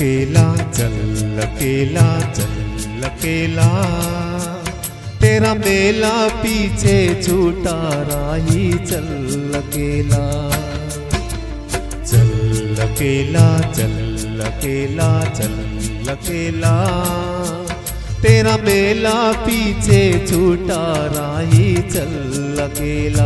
अकेला चल अकेला चल अकेला, तेरा मेला पीछे छूटा राही चल अकेला। चल अकेला चल अकेला चल अकेला, तेरा मेला पीछे छूटा राही चल अकेला।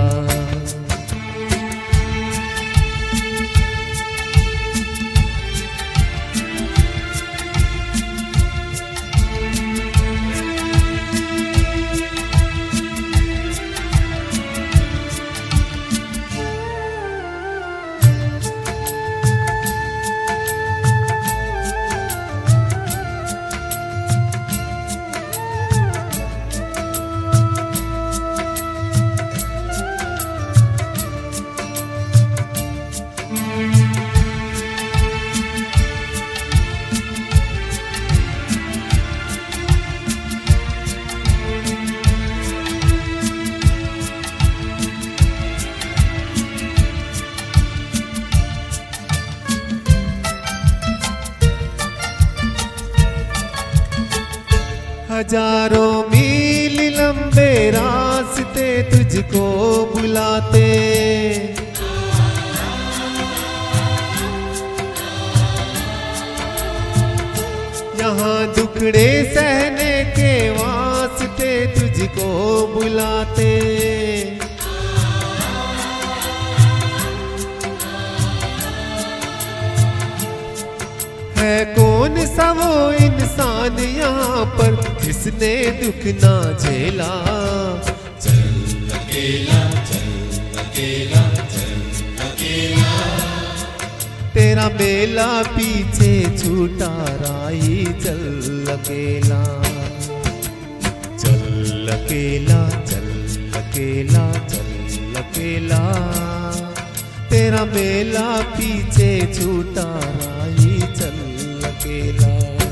हजारों मील लंबे रास्ते तुझको बुलाते, यहाँ दुखड़े सहने के वास्ते तुझको बुलाते। है कौन सा वो इंसान यहाँ पर जिसने दुख ना झेला। चल अकेला चल अकेला चल अकेला, तेरा मेला पीछे छूटा राही चल अकेला। चल अकेला चल अकेला चल अकेला, तेरा मेला पीछे छूटा राही चल अकेला।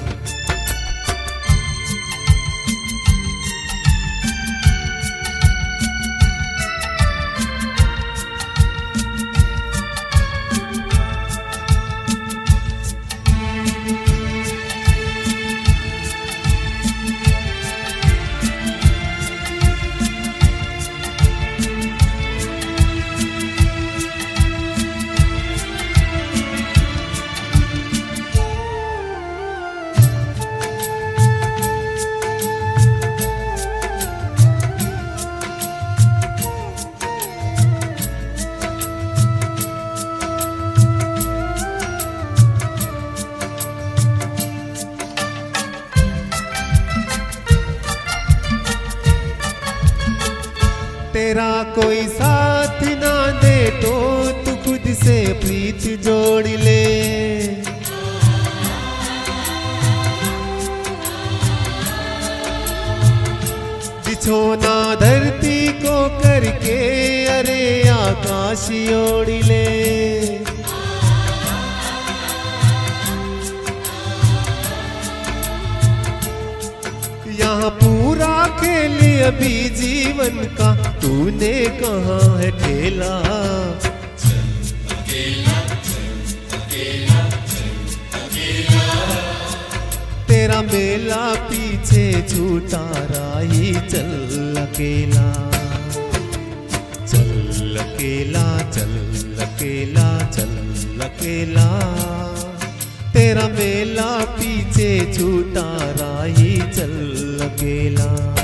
तेरा कोई साथ ना दे तो तू खुद से प्रीत जोड़ ले। बिछोना धरती को करके अरे आकाश ओढ़ ले। यहाँ पूरा खेल अभी जीवन का तूने कहाँ है खेला। चल अकेला चल अकेला चल अकेला, तेरा मेला पीछे छूटा राही चल अकेला। चल अकेला चल अकेला चल अकेला, तेरा मेला पीछे छूटा राही चल अकेला।